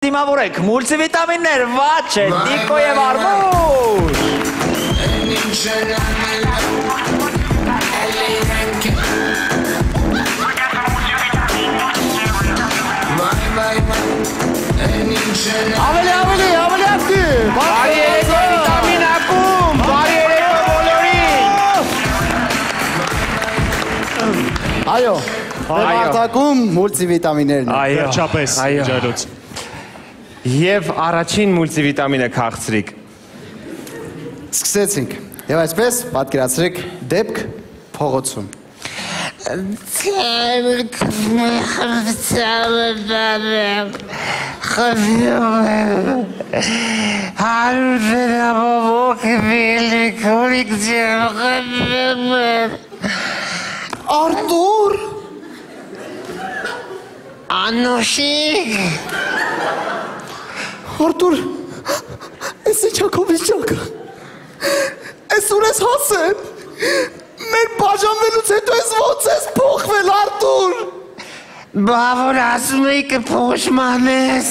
Դիմավորեք, մուլտիվիտամիններ, վաչե, տիկո և արմուր։ Ավելի ավտի։ Բարի երեկո վիտամին ակում, բարի երեկո բոլորին։ Այո, Արտակում մուլտիվիտամիններն են։ Վերջապես, ջարոց։ Եվ առաջին մուլտիվիտամինը քաղցրիկ։ Սկսեցինք։ Եվ այսպես պատկերացրեք դեպք փողոցում։ Արտուր Անոշիկ Արտուր Ես իչա քո վիճակը Ես ուր ես հասել Մեր բաժանվելուց հետո ես ոնց ես փոխվել Արտուր Բավոր ասում էի կփոշմանես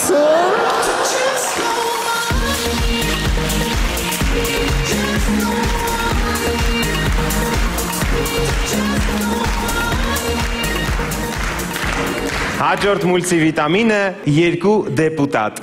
Հաջորդ մուլտիվիտամինը 2 դեպուտատ։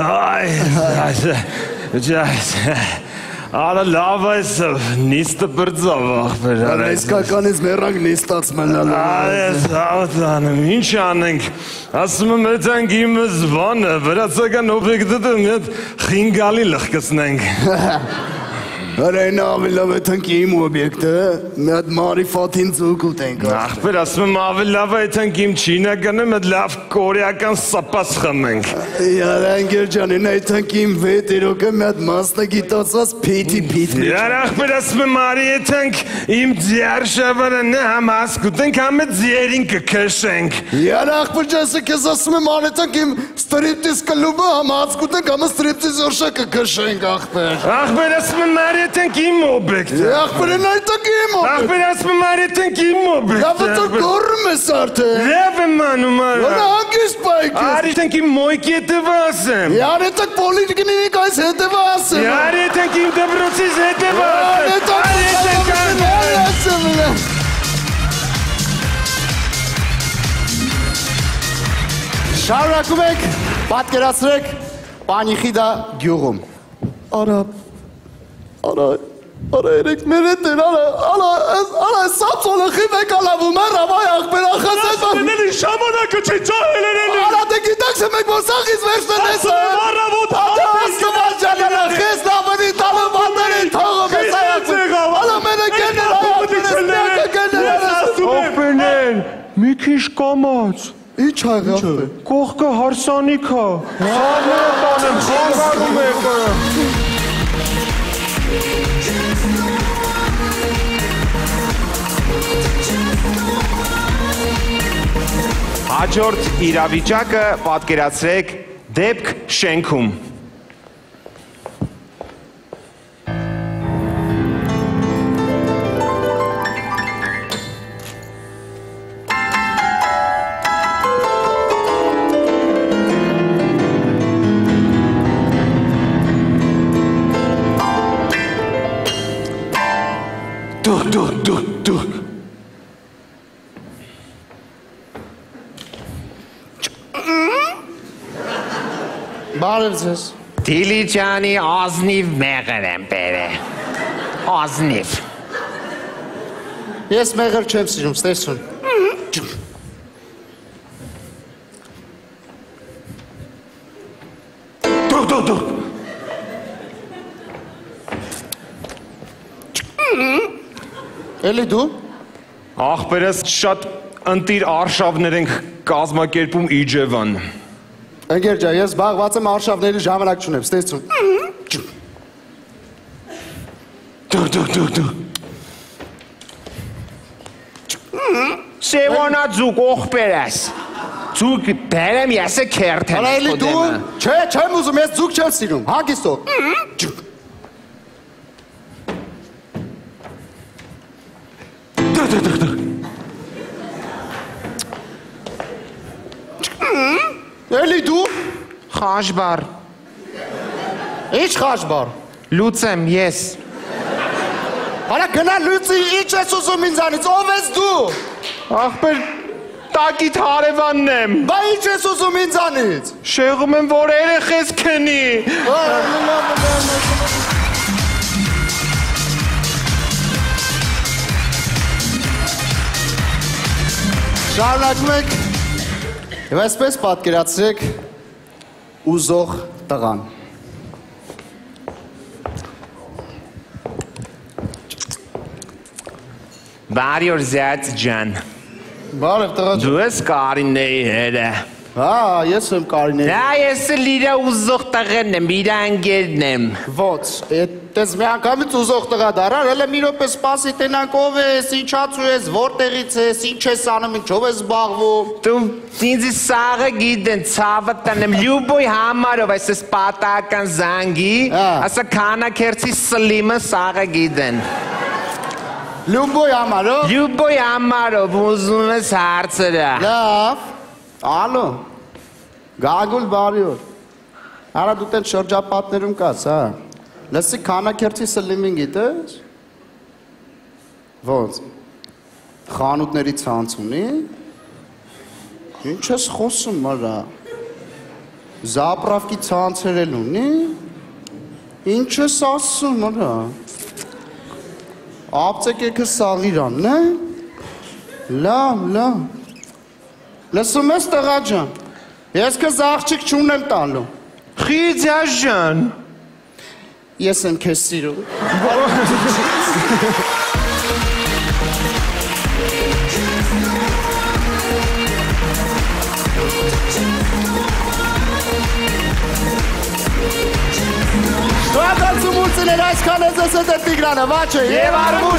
Արա լավ այս նիստը բրձավ ախպեր։ Իսկական ես մեռանք նիստած մնալ Այս հաղթանում, ինչ անենք, ասում եմ էտանք իմ զվանը, վրացական օբյեկտը մետ խինգալի լխկսնենք։ Արայնա ավելի լավ է թանք իմ օբյեկտը, մի հատ մարիֆատին ձուկ ուտենք Ախպեր ասում եմ ավելի լավ է էտանք իմ չինականը մետ լավ կորեական սապաս խմենք։ Յարանգեր ջանին այդանք իմ վետերոկը մի հատ մասնագիտացած պիթի Յար ախպեր ասում եմ արի էտանք իմ ձյար շավարանը համ ասկուտենք համ է ձյերին կքշենք։ Յար ախպեր ջասը կեզ ասում եմ արետանք իմ ստրիպտիս կլուբը համ ասկուտենք համ ստրիպտիս օրշա կքշենք ախպեր Ախպեր ասում եմ արետանք իմ օբյեկտը։ Ախպերն այդանք իմ օբյեկտը։ Ախպեր ասում եմ արետանք իմ օբյեկտը։ Լավ է գորում ես արդեն։ Լավ եմ անում արա։ Որը հանգիստ պայք ես։ Արետանք իմ մոյքի հետևը ասեմ։ Յարետանք պոլիտիկնինիկ այս հետևը ասեմ։ Արետանք իմ դբրոցիս հետևը ասեմ։ Շարունակում եք, պատկերացրեք Պանիխիդա գյուղում։ Արա երեք մեր հետ էր, արա սապսոնը խիվեք ալավում էր, ավայ աղբեր ախասես Ների շամանակը չի ճահել էրելի Արա դե գիտակս եմ եք որ սաղից վերջնեն ես Առավոտ Աստված ջանելա, խես լավնի տալը վատերին թողում ես այակում Արա մենը կեներ Ախպերներ, մի քիչ կամաց։ Ինչ աղապ է Կողքը հարսանիք է։ Խաղները տանեմ, խաղարում եկը։ Հաջորդ իրավիճակը պատկերացրեք դեպք շենքում։ Դուք Բարև ձեզ։ Դիլիջանի ազնիվ մեղր եմ բերը Ազնիվ Ես մեղր չեմ սիրում, ստեսուն։ Դուք Էլի դու։ Ախպերս շատ ընտիր արշավներ ենք կազմակերպում Իջևան։ Ընկեր ջան, ես զբաղված եմ արշավների ժամանակ չունեմ, ստեսություն։ Դուք Սևոնա ձուկ ողբեր ես Ձուկ բերեմ ես է կերտ եմ Արա էլի դու։ Չէ, չեմ ուզում, ես ձուկ չեմ սիրում, հանգիստով։ Էլի դու։ Խաշբար։ Ինչ խաշբար։ Լուծեմ, ես։ Արա գնա լույցի, ինչ ես ուզում ինձանից, ով ես դու։ Ախպեր, տակիդ հարևանն եմ։ Բա ինչ ես ուզում ինձանից։ Շեղում եմ, որ երեխես քնի։ Շարունակում եք եւ այսպես պատկերացրեք ուզող տղան։ Բարի օր զյաց ջան։ Բարև տղա ջան։ Դու ես Կարինեի հերը։ Հա, ես եմ Կարինե։ Դա ես էլ իրա ուզող տղեն եմ, իրա ընկերն եմ։ Ոնց, այդպես մի անգամից ուզող տղա դարար, հələ մի րոպե սպասի տենանք ով ես, ինչացու ես, որտեղից ես, ինչ ես անում, ինչով ես զբաղվում։ Դու ինձ սաղը գիտեն, ցավը տանեմ, լյուբոյ համարով, այսպես պատահական զանգի, ասա քանակերցի սլիմը սաղը գիտեն։ Լյուբոյ համարով։ Լյուբոյ համարով ուզում ես հարցրա։ Լավ։ Ալո։ Գագուլ բարի օր։ Արա դու տեն շրջապատներում կաս, հա։ Լսի քանակերցի սլիմին գիտես։ Ոնց։ Խանութների ցանց ունի։ Ինչ ես խոսում, մարա։ Զապրավկի ցանցեր էլ ունի։ Ինչ ես ասում, մարա։ Ապտեկեքը Սաղիրանն է։ Լավ, լավ։ Լսում ես տղա ջան։ Ես քեզ աղջիկ չունեմ տալու։ Խիձյա ջան։ Ես եմ քեզ սիրում։ Շնորհակալություն մուլցիներ, այսքան ես դե Տիգրանը, վաչը, Եվ արմու